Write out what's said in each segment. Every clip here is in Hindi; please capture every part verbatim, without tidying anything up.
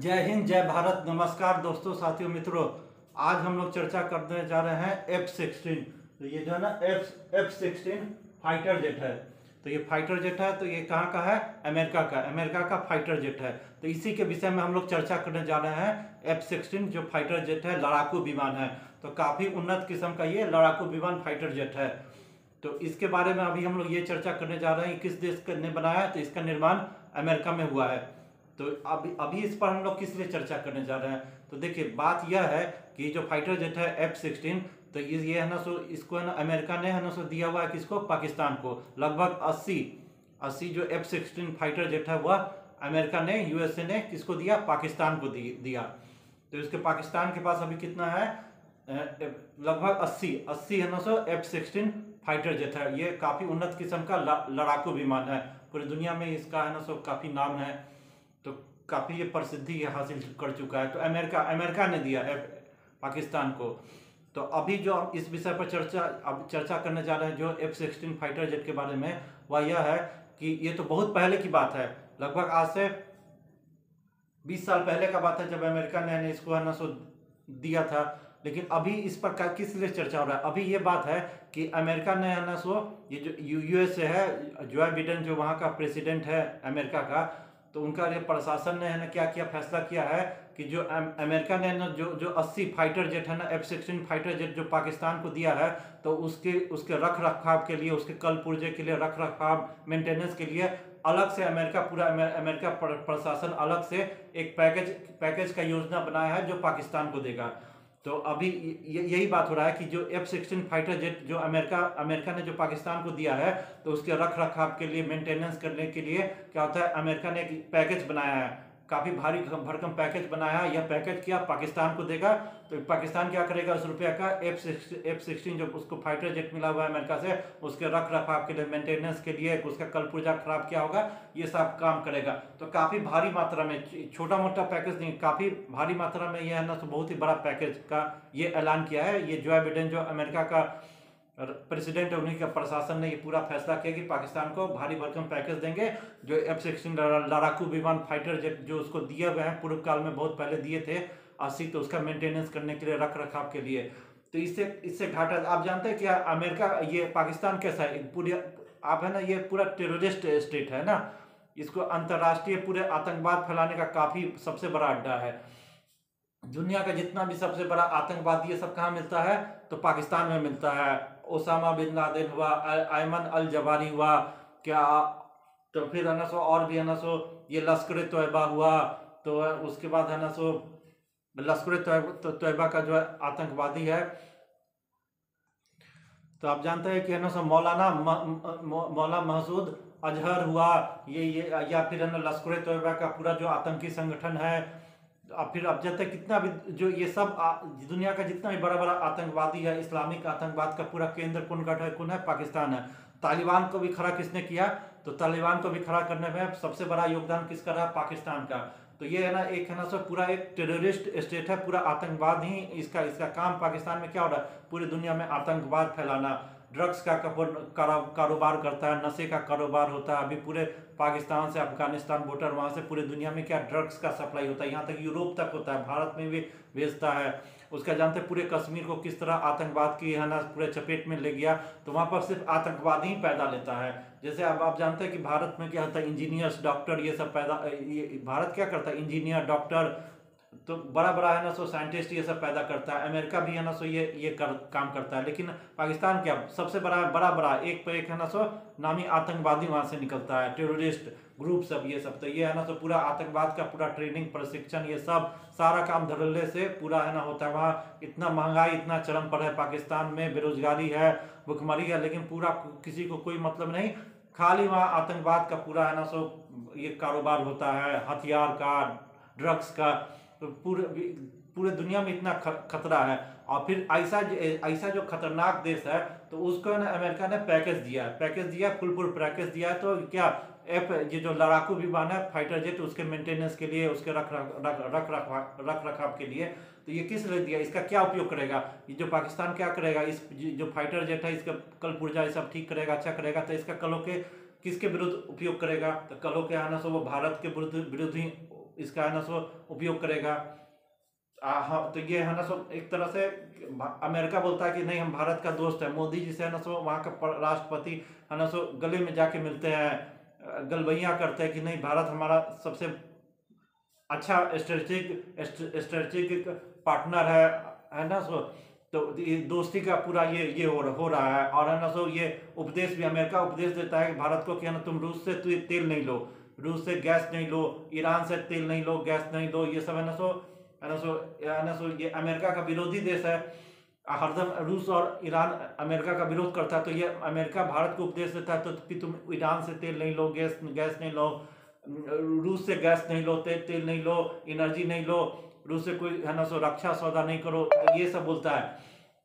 जय हिंद, जय भारत। नमस्कार दोस्तों, साथियों, मित्रों। आज हम लोग चर्चा करने जा रहे हैं एफ सिक्सटीन। तो ये जो है ना F F sixteen fighter jet है। तो ये फाइटर जेट है, तो ये कहाँ का है? अमेरिका का अमेरिका का फाइटर जेट है। तो इसी के विषय में हम लोग चर्चा करने जा रहे हैं। एफ सिक्सटीन जो फाइटर जेट है, लड़ाकू विमान है। तो काफ़ी उन्नत किस्म का ये लड़ाकू विमान फाइटर जेट है। तो इसके बारे में अभी हम लोग ये चर्चा करने जा रहे हैं कि किस देश ने बनाया है। तो इसका निर्माण अमेरिका में हुआ है। तो अभी अभी इस पर हम लोग किस लिए चर्चा करने जा रहे हैं? तो देखिए, बात यह है कि जो फाइटर जेट है एफ सिक्सटीन, तो ये है ना सो इसको है ना अमेरिका ने है ना सो दिया हुआ है किसको? पाकिस्तान को। लगभग अस्सी अस्सी जो एफ सिक्सटीन फाइटर जेट है वह अमेरिका ने, यूएसए ने किसको दिया? पाकिस्तान को दिया। तो इसके पाकिस्तान के पास अभी कितना है? लगभग अस्सी अस्सी है ना so F sixteen fighter jet है। ये काफ़ी उन्नत किस्म का लड़ाकू विमान है। पूरी दुनिया में इसका है ना सो काफ़ी नाम है। तो काफ़ी ये प्रसिद्धि हासिल कर चुका है। तो अमेरिका अमेरिका ने दिया है पाकिस्तान को। तो अभी जो हम इस विषय पर चर्चा अब चर्चा करने जा रहे हैं जो एफ सिक्सटीन फाइटर जेट के बारे में, वह यह है कि ये तो बहुत पहले की बात है। लगभग आज से बीस साल पहले का बात है जब अमेरिका ने इसको है ना सो दिया था। लेकिन अभी इस पर किस लिए चर्चा हो रहा है? अभी ये बात है कि अमेरिका ने है ना सो ये जो यूएसए है, जो बिडेन जो वहाँ का प्रेसिडेंट है अमेरिका का, तो उनका ये प्रशासन ने है ना क्या किया? फैसला किया है कि जो अमेरिका ने ना जो जो अस्सी फाइटर जेट है ना एफ सिक्सटीन फाइटर जेट जो पाकिस्तान को दिया है, तो उसके उसके रख रखाव के लिए, उसके कल पुर्जे के लिए, रख रखाव मेंटेनेंस के लिए अलग से अमेरिका पूरा अमेरिका प्रशासन अलग से एक पैकेज पैकेज का योजना बनाया है जो पाकिस्तान को देगा। तो अभी यही बात हो रहा है कि जो एफ सिक्सटीन फाइटर जेट जो अमेरिका अमेरिका ने जो पाकिस्तान को दिया है, तो उसके रख रखाव के लिए, मेंटेनेंस करने के लिए क्या होता है, अमेरिका ने एक पैकेज बनाया है, काफ़ी भारी भरकम पैकेज बनाया है। यह पैकेज क्या पाकिस्तान को देगा? तो पाकिस्तान क्या करेगा? उस रुपया का एफ एफ सिक्सटीन जो उसको फाइटर जेट मिला हुआ है अमेरिका से, उसके रख रखाव के लिए, मेंटेनेंस के लिए, उसका कल पुर्जा खराब क्या होगा, ये सब काम करेगा। तो काफ़ी भारी मात्रा में, छोटा मोटा पैकेज नहीं, काफ़ी भारी मात्रा में यह है ना तो बहुत ही बड़ा पैकेज का ये ऐलान किया है। ये जो बिडेन जो अमेरिका का प्रेसिडेंट है, उन्हीं का प्रशासन ने ये पूरा फैसला किया कि पाकिस्तान को भारी भरकम पैकेज देंगे। जो एफ सिक्सटीन लड़ाकू विमान फाइटर जेट जो उसको दिए हुए हैं, पूर्व काल में बहुत पहले दिए थे अस्सी, तो उसका मेंटेनेंस करने के लिए, रख रखाव के लिए। तो इससे इससे घाटा, आप जानते हैं क्या अमेरिका, ये पाकिस्तान कैसा है? पूरी आप है ना, ये पूरा टेररिस्ट स्टेट है ना। इसको अंतर्राष्ट्रीय पूरे आतंकवाद फैलाने का काफ़ी सबसे बड़ा अड्डा है। दुनिया का जितना भी सबसे बड़ा आतंकवाद ये सब कहाँ मिलता है? तो पाकिस्तान में मिलता है। ओसामा बिन लादेन हुआ, अयमन अल जवारी हुआ, क्या तो फिर है ना सो और भी है ना सो ये लश्कर तोयबा हुआ। तो उसके बाद है ना सो लश्कर तोयबा का जो है आतंकवादी है, तो आप जानते हैं कि है ना सो मौलाना मौला मसूद अजहर हुआ, ये ये या फिर है ना लश्कर तोयबा का पूरा जो आतंकी संगठन है। अब फिर अब जब तक कितना भी जो ये सब दुनिया का जितना भी बड़ा बड़ा आतंकवादी है, इस्लामिक आतंकवाद का पूरा केंद्र कौन का कौन है? पाकिस्तान है। तालिबान को भी खड़ा किसने किया? तो तालिबान को भी खड़ा करने में सबसे बड़ा योगदान किसका रहा? पाकिस्तान का। तो ये है ना एक है ना सो पूरा एक टेररिस्ट स्टेट है, पूरा आतंकवाद ही इसका इसका काम। पाकिस्तान में क्या हो रहा है? पूरी दुनिया में आतंकवाद फैलाना, ड्रग्स का कारोबार करता है, नशे का कारोबार होता है। अभी पूरे पाकिस्तान से अफगानिस्तान बॉर्डर, वहाँ से पूरे दुनिया में क्या ड्रग्स का सप्लाई होता है, यहाँ तक यूरोप तक होता है, भारत में भी भेजता है। उसका जानते पूरे कश्मीर को किस तरह आतंकवाद की है ना पूरे चपेट में ले गया। तो वहाँ पर सिर्फ आतंकवाद ही पैदा लेता है। जैसे अब आप जानते हैं कि भारत में क्या होता है, इंजीनियर्स, डॉक्टर, ये सब पैदा, ये भारत क्या करता है, इंजीनियर, डॉक्टर, तो बड़ा बड़ा है ना सो साइंटिस्ट ये सब पैदा करता है। अमेरिका भी है ना सो ये ये कर, काम करता है। लेकिन पाकिस्तान क्या सबसे बड़ा बड़ा बड़ा एक पे एक है ना सो नामी आतंकवादी वहाँ से निकलता है, टेररिस्ट ग्रुप सब ये सब। तो ये है ना सो पूरा आतंकवाद का पूरा ट्रेनिंग, प्रशिक्षण, ये सब सारा काम धड़ल्ले से पूरा है ना होता है। वहाँ इतना महंगाई इतना चरम पर है, पाकिस्तान में बेरोजगारी है, भुखमरी है, लेकिन पूरा किसी को कोई मतलब नहीं, खाली वहाँ आतंकवाद का पूरा है ना सो ये कारोबार होता है, हथियार का, ड्रग्स का। तो पूरे पूरे दुनिया में इतना खतरा है। और फिर ऐसा ऐसा जो खतरनाक देश है, तो उसको ना अमेरिका ने पैकेज दिया है पैकेज दिया है फुल फुल पैकेज दिया है। तो क्या एफ ये जो लड़ाकू विमान है फाइटर जेट, उसके मेंटेनेंस के लिए, उसके रख रख रख रख रख रखाव के लिए। तो ये किस लिए दिया? इसका क्या उपयोग करेगा? ये जो पाकिस्तान क्या करेगा, इस जो फाइटर जेट है इसका कल पुर्जा ये सब ठीक करेगा, अच्छा करेगा। तो इसका कलों के किसके विरुद्ध उपयोग करेगा? तो कलों के आना से वो भारत के विरुद्ध विरुद्ध ही इसका है ना सो उपयोग करेगा। आ, हाँ, तो ये है ना सो एक तरह से अमेरिका बोलता है कि नहीं हम भारत का दोस्त है। मोदी जी से है ना सो वहाँ का राष्ट्रपति है ना सो गले में जाके मिलते हैं, गलबैया करते हैं कि नहीं भारत हमारा सबसे अच्छा स्ट्रेटेजिक स्ट्रेटेजिक पार्टनर है है ना सो। तो ये दोस्ती का पूरा ये ये हो, हो रहा है। और है ना सो ये उपदेश भी अमेरिका उपदेश देता है कि भारत को कि है ना तुम रूस से तु, तेल नहीं लो, रूस से गैस नहीं लो, ईरान से तेल नहीं लो, गैस नहीं लो, ये सब है ना सो है ना सो है ना सो ये अमेरिका का विरोधी देश है। हरदम रूस और ईरान अमेरिका का विरोध करता है, तो ये अमेरिका भारत को उपदेश देता है तो कि तुम ईरान से तेल नहीं लो, गैस गैस नहीं लो, रूस से गैस नहीं लो, तेल तेल नहीं लो, एनर्जी नहीं लो, रूस से कोई है ना सो रक्षा सौदा नहीं करो, ये सब बोलता है।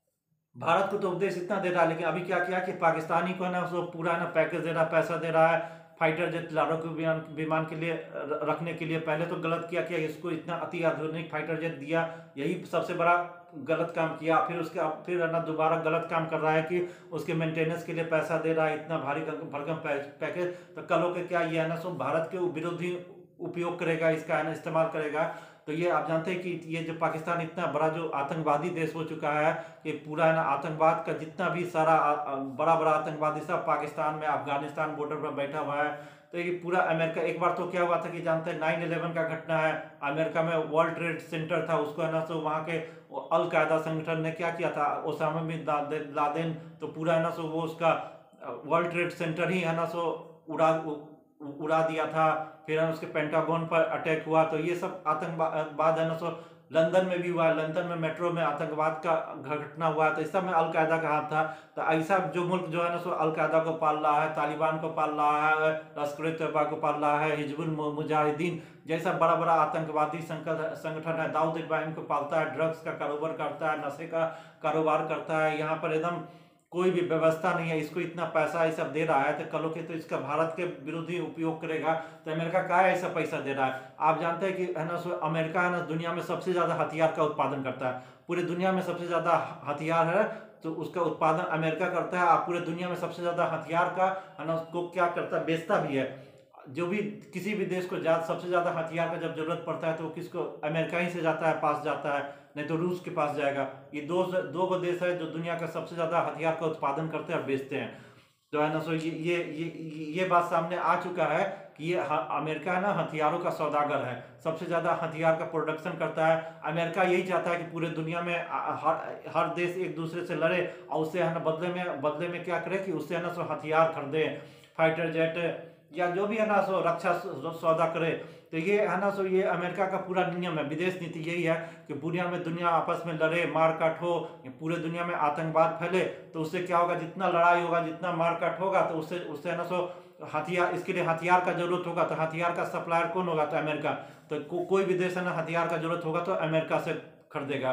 भारत को तो उपदेश इतना दे रहा है, लेकिन अभी क्या किया कि पाकिस्तानी को है ना सो पूरा है ना पैकेज दे रहा है, पैसा दे रहा है फाइटर जेट लड़ाकू विमान विमान के लिए रखने के लिए। पहले तो गलत किया कि इसको इतना अति आधुनिक फाइटर जेट दिया, यही सबसे बड़ा गलत काम किया। फिर उसके फिर है ना दोबारा गलत काम कर रहा है कि उसके मेंटेनेंस के लिए पैसा दे रहा है इतना भारी भरकम पैकेज। तो कल होकर क्या ये है ना सो भारत के विरोधी उपयोग करेगा, इसका है ना इस्तेमाल करेगा। तो ये आप जानते हैं कि ये जो पाकिस्तान इतना बड़ा जो आतंकवादी देश हो चुका है कि पूरा है ना आतंकवाद का जितना भी सारा बड़ा बड़ा आतंकवादी सब पाकिस्तान में अफगानिस्तान बॉर्डर पर बैठा हुआ है। तो ये पूरा अमेरिका, एक बार तो क्या हुआ था कि जानते हैं नाइन इलेवन का घटना है, अमेरिका में वर्ल्ड ट्रेड सेंटर था, उसको है ना सो वहाँ के अल कायदा संगठन ने क्या किया था, ओसामा बिन लादेन, तो पूरा है ना सो वो उसका वर्ल्ड ट्रेड सेंटर ही है ना सो उड़ा उड़ा दिया था। फिर उसके पेंटागन पर अटैक हुआ। तो ये सब आतंकवाद है ना सो लंदन में भी हुआ, लंदन में मेट्रो में आतंकवाद का घटना हुआ। तो इस सब में अलकायदा का हाथ था। तो ऐसा जो मुल्क जो है ना सो अलकायदा को पाल रहा है, तालिबान को पाल रहा है, लश्कर तैयबा को पाल रहा है, हिजबुल मुजाहिदीन जैसा बड़ा बड़ा आतंकवादी संगठन है, दाऊद इब्राहिम को पालता है, ड्रग्स का कारोबार करता है, नशे का कारोबार करता है। यहाँ पर एकदम कोई भी व्यवस्था नहीं है, इसको इतना पैसा ये सब दे रहा है। तो कलो के तो इसका भारत के विरोधी उपयोग करेगा। तो अमेरिका का ऐसा पैसा दे रहा है। आप जानते हैं कि है ना सो अमेरिका है ना दुनिया में सबसे ज्यादा हथियार का उत्पादन करता है, पूरे दुनिया में सबसे ज्यादा हथियार है तो उसका उत्पादन अमेरिका करता है। आप पूरे दुनिया में सबसे ज्यादा हथियार का है ना उसको क्या करता है, बेचता भी है। जो भी किसी भी देश को ज्यादा सबसे ज्यादा हथियार का जब जरूरत पड़ता है तो किसको, अमेरिका ही से जाता है, पास जाता है, नहीं तो रूस के पास जाएगा। ये दो दो गो देश है जो दुनिया का सबसे ज्यादा हथियार का उत्पादन करते हैं और बेचते हैं। तो है ना सो ये ये ये ये बात सामने आ चुका है कि ये अमेरिका है ना हथियारों का सौदागर है, सबसे ज्यादा हथियार का प्रोडक्शन करता है। अमेरिका यही चाहता है कि पूरे दुनिया में हर हर देश एक दूसरे से लड़े और उससे है ना बदले में बदले में क्या करे कि उससे है ना सो हथियार खरीदे, फाइटर जेट या जो भी है ना सो रक्षा सौदा करे। तो ये है ना सो ये अमेरिका का पूरा नियम है, विदेश नीति यही है कि दुनिया में दुनिया आपस में लड़े, मारकाट हो, पूरे दुनिया में आतंकवाद फैले। तो उससे क्या होगा, जितना लड़ाई होगा, जितना मारकाट होगा, तो उससे उससे है ना सो हथियार, इसके लिए हथियार का जरूरत होगा। तो हथियार का सप्लायर कौन होगा, तो अमेरिका। तो को, कोई भी देश है ना हथियार का जरूरत होगा तो अमेरिका से खरीदेगा।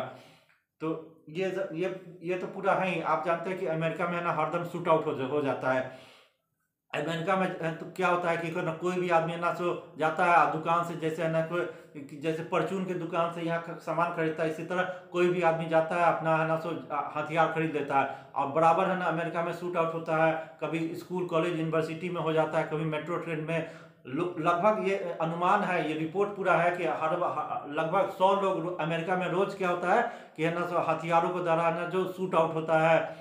तो ये ये ये तो पूरा है ही। आप जानते हैं कि अमेरिका में है ना हरदम शूट आउट हो, हो जाता है। अमेरिका में तो क्या होता है कि ना कोई भी आदमी ना सो जाता है दुकान से, जैसे है ना कोई जैसे परचून की दुकान से यहाँ सामान खरीदता है, इसी तरह कोई भी आदमी जाता है अपना है ना सो हथियार खरीद लेता है। और बराबर है ना अमेरिका में शूट आउट होता है, कभी स्कूल कॉलेज यूनिवर्सिटी में हो जाता है, कभी मेट्रो ट्रेन में। लगभग ये अनुमान है, ये रिपोर्ट पूरा है कि हर लगभग सौ लोग अमेरिका में रोज क्या होता है कि है ना सो हथियारों के द्वारा है ना जो शूट आउट होता है,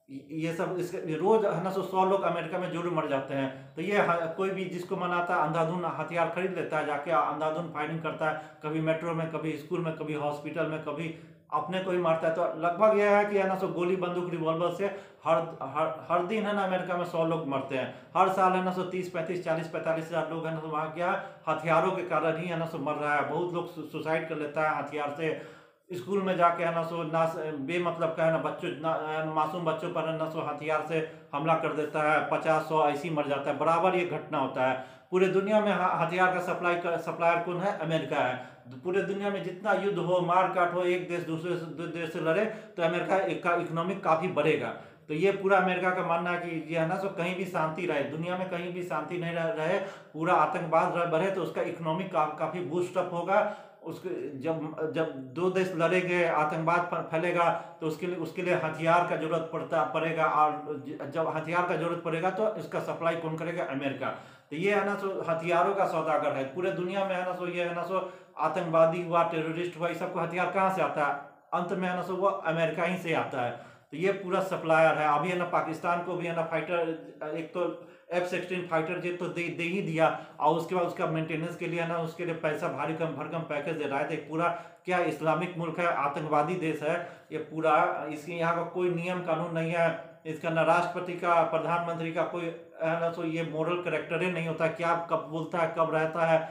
ये सब इसके रोज है ना सो सौ लोग अमेरिका में जरूर मर जाते हैं। तो ये कोई भी जिसको मनाता है अंधाधुन हथियार खरीद लेता है, जाके अंधाधुन फायरिंग करता है, कभी मेट्रो में, कभी स्कूल में, कभी हॉस्पिटल में, कभी अपने को ही मारता है। तो लगभग यह है कि है ना सो गोली बंदूक रिवॉल्वर से हर हर हर दिन है ना अमेरिका में सौ लोग मरते हैं। हर साल है ना सो तीस पैंतीस चालीस पैंतालीस हजार लोग है ना तो वहाँ क्या हथियारों के कारण ही है ना सो मर रहा है। बहुत लोग सुसाइड कर लेता है हथियार से। स्कूल में जाके है ना सो ना बेमतलब का है ना बच्चों ना मासूम बच्चों पर है ना सो हथियार से हमला कर देता है, पचास सौ ऐसी मर जाता है। बराबर ये घटना होता है। पूरे दुनिया में हथियार का सप्लाई का सप्लायर कौन है, अमेरिका है। पूरे दुनिया में जितना युद्ध हो, मारकाट हो, एक देश दूसरे देश से लड़े तो अमेरिका का इकोनॉमिक काफी बढ़ेगा। तो ये पूरा अमेरिका का मानना है कि ये है ना सो कहीं भी शांति रहे, दुनिया में कहीं भी शांति नहीं रहे, पूरा आतंकवाद बढ़े तो उसका इकोनॉमिक का, काफी बूस्टअप होगा। उसके जब जब दो देश लड़ेंगे, आतंकवाद फैलेगा तो उसके लिए उसके लिए हथियार का जरूरत पड़ता पड़ेगा। और जब हथियार का जरूरत पड़ेगा तो इसका सप्लाई कौन करेगा, अमेरिका। तो ये है ना सो हथियारों का सौदागर है पूरे दुनिया में, है ना सो ये है ना सो आतंकवादी हुआ, टेररिस्ट हुआ, ये सबको हथियार कहाँ से आता है, अंत में है ना सो वो अमेरिका ही से आता है। तो ये पूरा सप्लायर है। अभी है ना पाकिस्तान को भी है ना फाइटर, एक तो एफ सिक्सटीन फाइटर जेट तो दे दे ही दिया, और उसके बाद उसका मेंटेनेंस के लिए है ना उसके लिए पैसा भारी कम भरकम पैकेज दे रहा है। तो एक पूरा क्या इस्लामिक मुल्क है, आतंकवादी देश है ये पूरा, इसके यहाँ का कोई नियम कानून नहीं है, इसका ना राष्ट्रपति का, प्रधानमंत्री का कोई है ना तो ये मोरल करेक्टर ही नहीं होता, क्या कब बोलता है कब रहता है।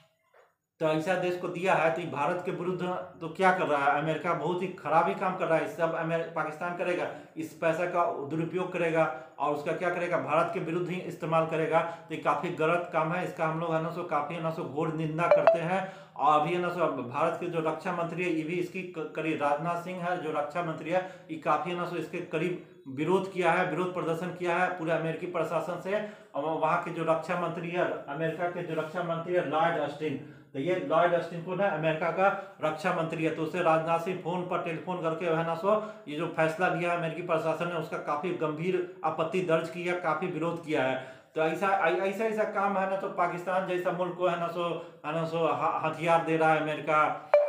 तो ऐसा देश को दिया है, तो भारत के विरुद्ध तो क्या कर रहा है अमेरिका, बहुत ही खराब ही काम कर रहा है। सब पाकिस्तान करेगा, इस पैसा का दुरुपयोग करेगा और उसका क्या करेगा, भारत के विरुद्ध ही इस्तेमाल करेगा। तो ये काफी गलत काम है, इसका हम लोग है ना सो काफी है ना सो घोर निंदा करते हैं। और अभी है ना सो भारत के जो रक्षा मंत्री है ये भी इसकी करीब, राजनाथ सिंह है जो रक्षा मंत्री है, ये काफी है ना सो इसके करीब विरोध किया है, विरोध प्रदर्शन किया है पूरे अमेरिकी प्रशासन से। और वहाँ के जो रक्षा मंत्री है, अमेरिका के जो रक्षा मंत्री है लॉयड ऑस्टिन, तो ये लॉयड ऑस्टिन को ना अमेरिका का रक्षा मंत्री है, तो उसे राजनाथ सिंह फोन पर टेलीफोन करके है ना सो ये जो फैसला लिया है अमेरिकी प्रशासन ने उसका काफी गंभीर आपत्ति दर्ज की है, काफी विरोध किया है। तो ऐसा ऐसा ऐसा काम है ना तो पाकिस्तान जैसा मुल्क को है ना सो है ना सो हथियार दे रहा है अमेरिका,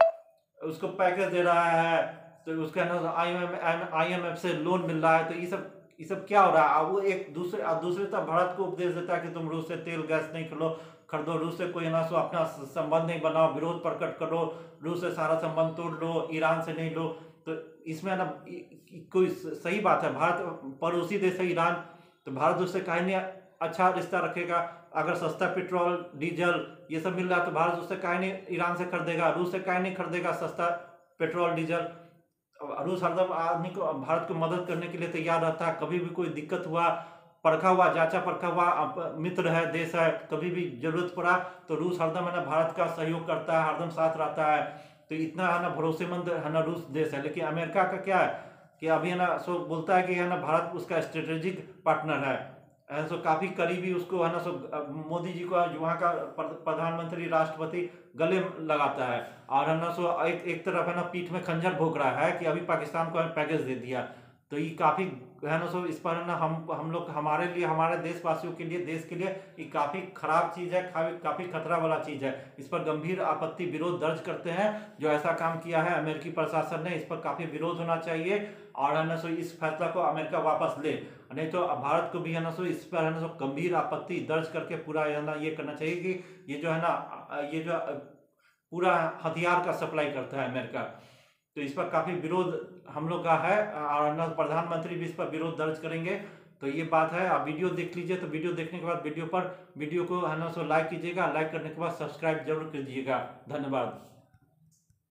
उसको पैकेज दे रहा है, तो उसका ना आई एम एफ से लोन मिल रहा है। तो ये सब ये सब क्या हो रहा है, वो एक दूसरे दूसरे तरफ भारत को उपदेश देता है कि तुम रूस से तेल गैस नहीं खरीदो खरीदो रूस से कोई ना सो अपना संबंध नहीं बनाओ, विरोध प्रकट करो, रूस से सारा संबंध तोड़ लो, ईरान से नहीं लो। तो इसमें ना कोई सही बात है, भारत पड़ोसी देश है ईरान, तो भारत उससे कहीं नहीं अच्छा रिश्ता रखेगा। अगर सस्ता पेट्रोल डीजल ये सब मिल रहा है तो भारत उससे कहीं नहीं ईरान से खरीदेगा, रूस से कहीं नहीं खरीदेगा सस्ता पेट्रोल डीजल। रूस हरदम आदमी को, भारत को मदद करने के लिए तैयार रहता है, कभी भी कोई दिक्कत हुआ, परखा हुआ जांचा परखा हुआ मित्र है, देश है, कभी भी जरूरत पड़ा तो रूस हरदम है ना भारत का सहयोग करता है, हरदम साथ रहता है। तो इतना है ना भरोसेमंद है ना रूस देश है। लेकिन अमेरिका का क्या है कि अभी है ना सो बोलता है कि है ना भारत उसका स्ट्रेटेजिक पार्टनर है, है सो काफी करीबी उसको है ना सो मोदी जी को वहाँ का प्रधानमंत्री राष्ट्रपति गले लगाता है, और है ना सो एक एक तरफ है ना पीठ में खंजर भोंक रहा है कि अभी पाकिस्तान को पैकेज दे दिया। तो ये काफी है ना सो इस पर ना हम हम लोग हमारे लिए, हमारे देशवासियों के लिए, देश के लिए ये काफी खराब चीज है, काफी खतरा वाला चीज है। इस पर गंभीर आपत्ति विरोध दर्ज करते हैं जो ऐसा काम किया है अमेरिकी प्रशासन ने, इस पर काफी विरोध होना चाहिए और है ना सो इस फैसला को अमेरिका वापस ले, नहीं तो भारत को भी है ना सो इस पर है ना सो गंभीर आपत्ति दर्ज करके पूरा है ना ये करना चाहिए कि ये जो है ना ये जो पूरा हथियार का सप्लाई करता है अमेरिका, तो इस पर काफी विरोध हम लोग का है और प्रधानमंत्री भी इस पर विरोध दर्ज करेंगे। तो ये बात है, आप वीडियो देख लीजिए। तो वीडियो देखने के बाद वीडियो पर वीडियो को है ना सो लाइक कीजिएगा, लाइक करने के बाद सब्सक्राइब जरूर कीजिएगा। धन्यवाद।